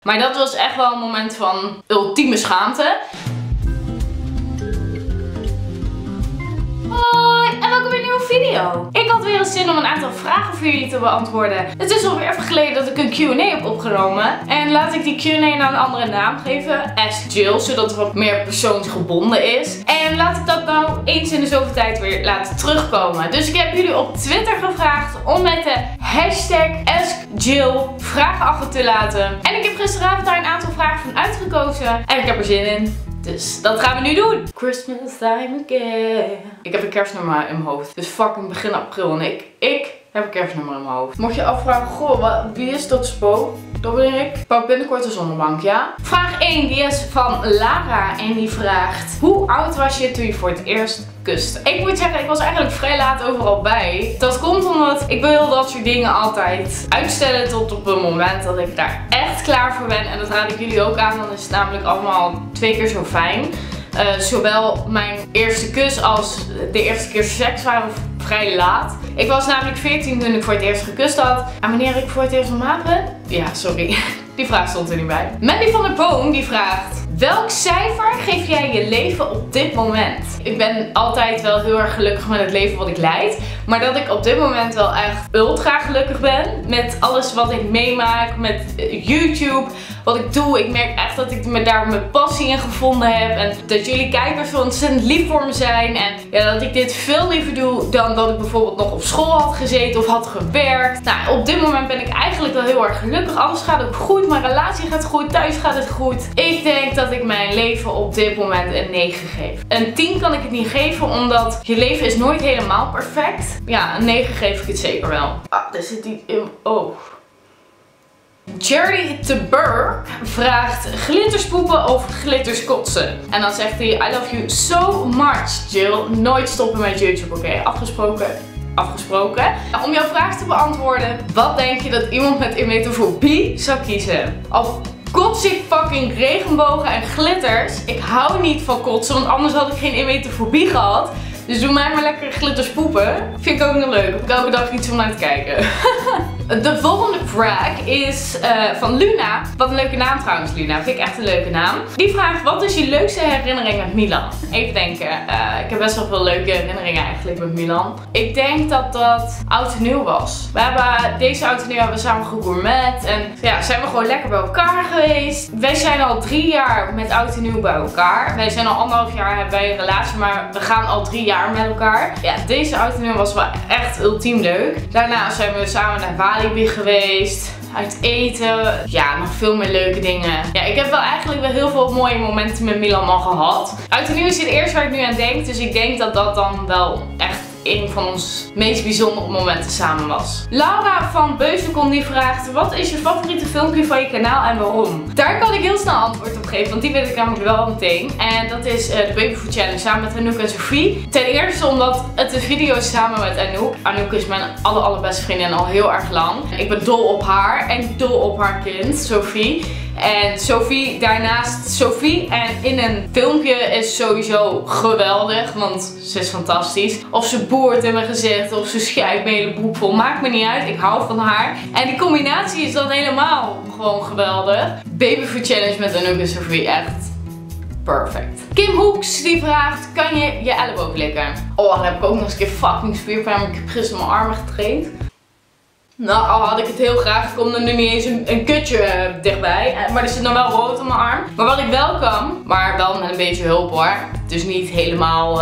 Maar dat was echt wel een moment van ultieme schaamte. Hoi en welkom bij een nieuwe video. Ik had weer een zin om een aantal vragen voor jullie te beantwoorden. Het is alweer even geleden dat ik een Q&A heb opgenomen. En laat ik die Q&A nou een andere naam geven. Ask Jill, zodat het wat meer persoonsgebonden is. En laat ik dat nou eens in de zoveel tijd weer laten terugkomen. Dus ik heb jullie op Twitter gevraagd om met de hashtag AskJill vragen achter te laten. En ik heb gisteravond daar een aantal vragen van uitgekozen. En ik heb er zin in. Dus dat gaan we nu doen. Christmas time again. Ik heb een kerstnummer in mijn hoofd. Dus fucking begin april. En ik heb een kerstnummer in mijn hoofd. Mocht je afvragen, goh, wie is dat Spo? Dat ben ik. Ik pak binnenkort de zonnebank, ja? Vraag 1, die is van Lara. En die vraagt: hoe oud was je toen je voor het eerst kuste? Ik moet zeggen, ik was eigenlijk vrij laat overal bij. Dat komt omdat ik wil dat soort dingen altijd uitstellen tot op het moment dat ik daar echt klaar voor ben. En dat raad ik jullie ook aan. Dan is het namelijk allemaal 2 keer zo fijn. Zowel mijn eerste kus als de eerste keer seks waren vrij laat. Ik was namelijk 14 toen ik voor het eerst gekust had. En wanneer ik voor het eerst normaal ben? Ja, sorry. Die vraag stond er niet bij. Mandy van der Boom die vraagt: welk cijfer geef jij je leven op dit moment? Ik ben altijd wel heel erg gelukkig met het leven wat ik leid. Maar dat ik op dit moment wel echt ultra gelukkig ben. Met alles wat ik meemaak. Met YouTube. Wat ik doe. Ik merk echt dat ik me daar mijn passie in gevonden heb. En dat jullie kijkers zo ontzettend lief voor me zijn. En ja, dat ik dit veel liever doe dan dat ik bijvoorbeeld nog op school had gezeten of had gewerkt. Nou, op dit moment ben ik eigenlijk wel heel erg gelukkig. Alles gaat ook goed. Mijn relatie gaat goed. Thuis gaat het goed. Ik denk dat ik mijn leven op dit moment een 9 geef. Een 10 kan ik het niet geven, omdat je leven is nooit helemaal perfect. Ja, een 9 geef ik het zeker wel. Ah, er zit iets in mijn oog. Jerry de Burr vraagt: glitterspoepen of glitterskotsen? En dan zegt hij: I love you so much, Jill. Nooit stoppen met YouTube, oké? Afgesproken. Afgesproken. Om jouw vraag te beantwoorden: wat denk je dat iemand met emetofobie zou kiezen? Of kots ik fucking regenbogen en glitters? Ik hou niet van kotsen, want anders had ik geen emetofobie gehad. Dus doe mij maar lekker glitterspoepen. Vind ik ook nog leuk. Heb ik elke dag iets om naar te kijken. De volgende vraag is van Luna. Wat een leuke naam trouwens, Luna. Vind ik echt een leuke naam. Die vraagt: wat is je leukste herinnering met Milan? Even denken. Ik heb best wel veel leuke herinneringen eigenlijk met Milan. Ik denk dat dat oud en nieuw was. Deze oud en nieuw hebben we samen gegourmet. En ja, zijn we gewoon lekker bij elkaar geweest. Wij zijn al 3 jaar met oud en nieuw bij elkaar. Wij zijn al 1,5 jaar bij een relatie, maar we gaan al 3 jaar met elkaar. Ja, deze oud en nieuw was wel echt ultiem leuk. Daarna zijn we samen naar Walibi geweest. Uit eten. Ja, nog veel meer leuke dingen. Ja, ik heb wel eigenlijk wel heel veel mooie momenten met Milan al gehad. Oud en nieuw is het eerste waar ik nu aan denk. Dus ik denk dat dat dan wel echt een van ons meest bijzondere momenten samen was. Laura van Beuzelkom die vraagt: wat is je favoriete filmpje van je kanaal en waarom? Daar kan ik heel snel antwoord op geven, want die weet ik namelijk wel meteen. En dat is de Babyfood Challenge samen met Anouk en Sophie. Ten eerste omdat het een video is samen met Anouk. Anouk is mijn allerbeste vriendin al heel erg lang. Ik ben dol op haar en dol op haar kind, Sophie. En Sophie, daarnaast Sophie. En in een filmpje is sowieso geweldig, want ze is fantastisch. Of ze boert in mijn gezicht, of ze schijt mijn hele broek vol. Maakt me niet uit, ik hou van haar. En die combinatie is dan helemaal gewoon geweldig. Babyfood Challenge met Anouk en Sophie, echt perfect. Kim Hoeks die vraagt: kan je je elleboog likken? Oh, dan heb ik ook nog eens een keer fucking spierpijn, maar ik heb gisteren mijn armen getraind. Nou, al had ik het heel graag, komt er nu niet eens een kutje dichtbij. Maar er zit nog wel rood op mijn arm. Maar wat ik wel kan, maar wel met een beetje hulp hoor. Dus niet helemaal...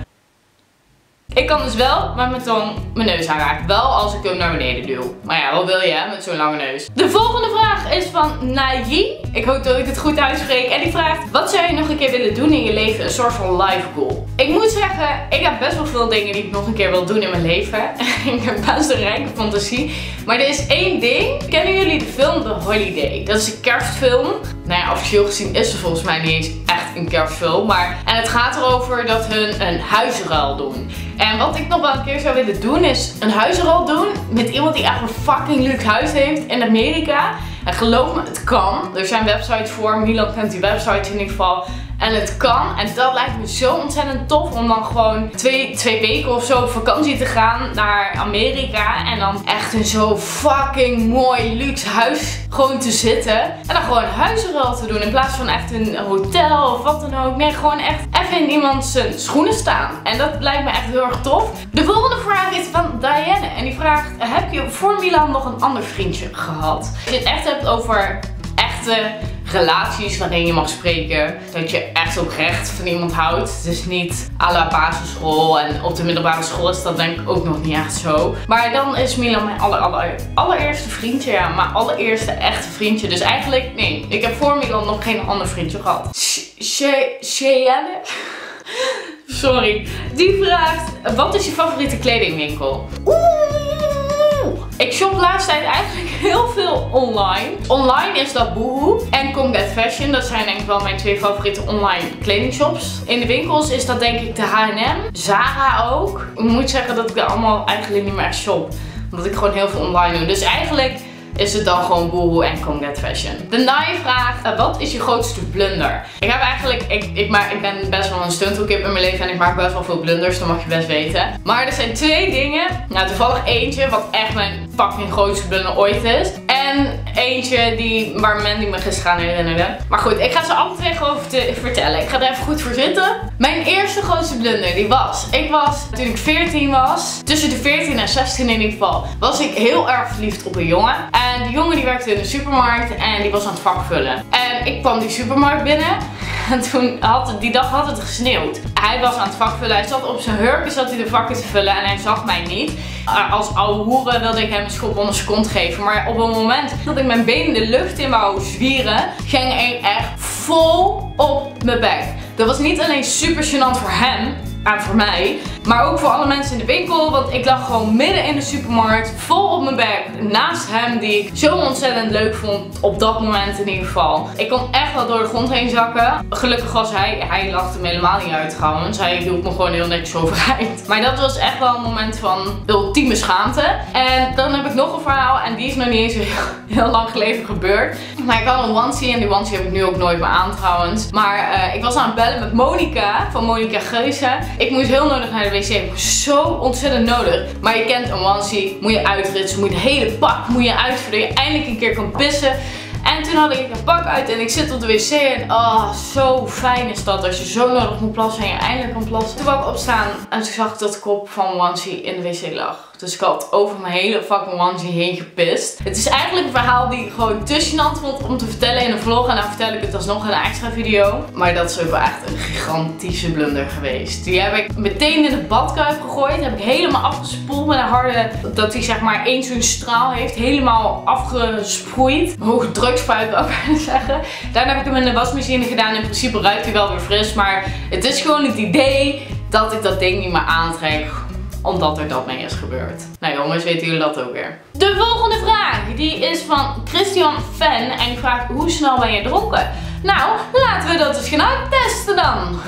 Ik kan dus wel met mijn tong mijn neus aanraken. Wel als ik hem naar beneden duw. Maar ja, wat wil je hè, met zo'n lange neus. De volgende vraag is van Nayi. Ik hoop dat ik het goed uitspreek. En die vraagt: wat zou je nog een keer willen doen in je leven? Een soort van life goal. Ik moet zeggen, ik heb best wel veel dingen die ik nog een keer wil doen in mijn leven. Ik heb best een rijke fantasie. Maar er is één ding. Kennen jullie de film The Holiday? Dat is een kerstfilm. Nou ja, officieel gezien is het volgens mij niet eens echt een kerstfilm. En het gaat erover dat hun een huisruil doen. En wat ik nog wel een keer zou willen doen is een huisruil doen met iemand die echt een fucking luxe huis heeft in Amerika. En geloof me, het kan. Er zijn websites voor. Milan kent die websites in ieder geval. En het kan. En dat lijkt me zo ontzettend tof om dan gewoon twee weken of zo op vakantie te gaan naar Amerika. En dan echt in zo'n fucking mooi luxe huis gewoon te zitten. En dan gewoon huisruil te doen in plaats van echt een hotel of wat dan ook. Nee, gewoon echt even in iemand zijn schoenen staan. En dat lijkt me echt heel erg tof. De volgende vraag is van Diane. En die vraagt, heb je voor Milan nog een ander vriendje gehad? Als je het echt hebt over echte relaties waarin je mag spreken dat je echt oprecht van iemand houdt. Dus niet à la basisschool en op de middelbare school is dat denk ik ook nog niet echt zo. Maar dan is Milan mijn allereerste vriendje. Ja, mijn allereerste echte vriendje. Dus eigenlijk, nee, ik heb voor Milan nog geen ander vriendje gehad. Cheyenne? Sorry. Die vraagt, wat is je favoriete kledingwinkel? Ik shop de laatste tijd eigenlijk heel veel online. Online is dat Boohoo en Come Get Fashion. Dat zijn denk ik wel mijn twee favoriete online kledingshops. In de winkels is dat denk ik de H&M. Zara ook. Ik moet zeggen dat ik er allemaal eigenlijk niet meer echt shop. Omdat ik gewoon heel veel online doe. Dus eigenlijk is het dan gewoon Boohoo en Come Get Fashion. De Nai vraagt, wat is je grootste blunder? Ik heb eigenlijk, ik ben best wel een stuntelkip in mijn leven en ik maak best wel veel blunders, dat mag je best weten. Maar er zijn twee dingen. Nou, toevallig eentje wat echt mijn fucking grootste blunder ooit is. En eentje waar Mandy me gisteren gaan herinneren. Maar goed, ik ga ze alle twee gewoon vertellen. Ik ga er even goed voor zitten. Mijn eerste grootste blunder, die was, toen ik 14 was, tussen de 14 en 16 in ieder geval, was ik heel erg verliefd op een jongen. En die jongen die werkte in de supermarkt en die was aan het vakvullen. En ik kwam die supermarkt binnen en die dag had het gesneeuwd. Hij was aan het vakvullen, hij zat op zijn hurken, zat hij de vakken te vullen en hij zag mij niet. Als oude hoeren wilde ik hem een schop onder zijn kont geven. Maar op het moment dat ik mijn benen de lucht in wou zwieren, ging ik echt vol op mijn bek. Dat was niet alleen super gênant voor hem en voor mij, maar ook voor alle mensen in de winkel. Want ik lag gewoon midden in de supermarkt, vol op mijn bek, naast hem die ik zo ontzettend leuk vond op dat moment in ieder geval. Ik kon echt wel door de grond heen zakken. Gelukkig was hij lachte me helemaal niet uit trouwens. Hij hield me gewoon heel netjes overeind. Maar dat was echt wel een moment van ultieme schaamte. En dan heb ik nog een verhaal en die is nog niet eens heel lang geleden gebeurd. Maar ik had een onesie en die onesie heb ik nu ook nooit meer aan trouwens. Maar ik was aan het bellen met Monica van Monica Geuze. Ik moest heel nodig naar de wc. Zo ontzettend nodig. Maar je kent een onesie. Moet je uitritsen. Moet je het hele pak uit voordat je eindelijk een keer kan pissen. En toen had ik een pak uit en ik zit op de wc en oh, zo fijn is dat als je zo nodig moet plassen en je eindelijk kan plassen. Toen wou ik opstaan en toen zag ik dat de kop van onesie in de wc lag. Dus ik had over mijn hele fucking onesie heen gepist. Het is eigenlijk een verhaal die ik gewoon te gênant vond om te vertellen in een vlog. En dan vertel ik het alsnog in een extra video. Maar dat is ook wel echt een gigantische blunder geweest. Die heb ik meteen in de badkuip gegooid. Heb ik helemaal afgespoeld met een harde, dat hij zeg maar één zo'n straal heeft. Helemaal afgesproeid. Hoge drukspuit wil ik bijna zeggen. Daarna heb ik hem in de wasmachine gedaan. In principe ruikt hij wel weer fris. Maar het is gewoon het idee dat ik dat ding niet meer aantrek. Omdat er dat mee is gebeurd. Nou jongens, weten jullie dat ook weer. De volgende vraag, die is van Christian Fan. En die vraagt, hoe snel ben je dronken? Nou, laten we dat eens gaan uittesten dan.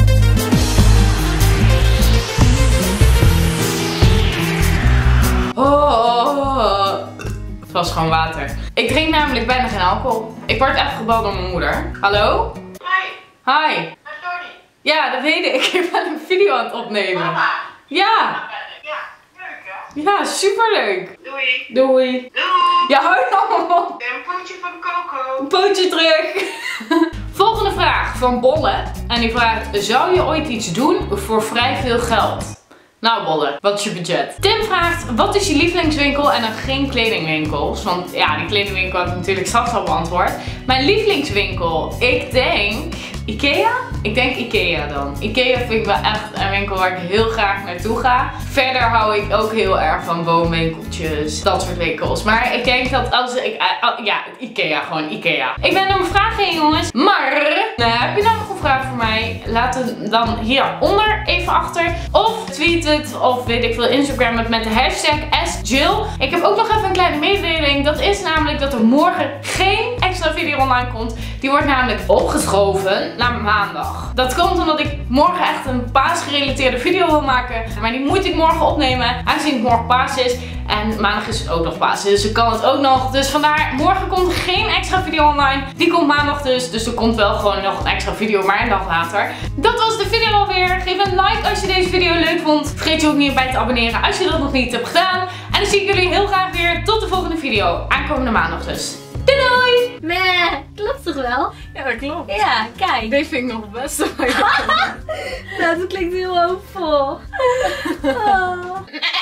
Oh, het was gewoon water. Ik drink namelijk bijna geen alcohol. Ik word even gebeld door mijn moeder. Hallo? Hi. Hi. Met Tony. Ja, dat weet ik. Ik ben een video aan het opnemen. Mama. Ja. Ja, leuk hè? Ja, superleuk. Doei. Doei. Doei. Ja, hou dan op. Een pootje van Coco. Een pootje terug. Volgende vraag van Bolle. En die vraagt, zou je ooit iets doen voor vrij veel geld? Nou Bolle, wat is je budget? Tim vraagt, wat is je lievelingswinkel en dan geen kledingwinkels? Want ja, die kledingwinkel heb ik natuurlijk straks al beantwoord. Mijn lievelingswinkel, ik denk Ikea? Ik denk Ikea dan. Ikea vind ik wel echt een winkel waar ik heel graag naartoe ga. Verder hou ik ook heel erg van woonwinkeltjes, dat soort winkels. Maar ik denk dat als ik, ja, Ikea, gewoon Ikea. Ik ben nog een vraag heen jongens. Maar, heb je nou nog een vraag voor mij? Laat het dan hieronder even achter. Of tweet het, of weet ik veel, Instagram het met de hashtag #AskJill. Ik heb ook nog even een kleine mededeling. Dat is namelijk dat er morgen geen extra extra video online komt. Die wordt namelijk opgeschoven naar maandag. Dat komt omdat ik morgen echt een paasgerelateerde video wil maken. Maar die moet ik morgen opnemen, aangezien het morgen paas is. En maandag is het ook nog paas, dus ik kan het ook nog. Dus vandaar, morgen komt er geen extra video online. Die komt maandag dus. Dus er komt wel gewoon nog een extra video, maar een dag later. Dat was de video alweer. Geef een like als je deze video leuk vond. Vergeet je ook niet bij te abonneren als je dat nog niet hebt gedaan. En dan zie ik jullie heel graag weer tot de volgende video. Aankomende maandag dus. Doei doei! Nee, klopt toch wel? Ja, dat klopt. Ja, kijk. Deze vind ik nog het beste. Nou, dat klinkt heel hoopvol. Oh.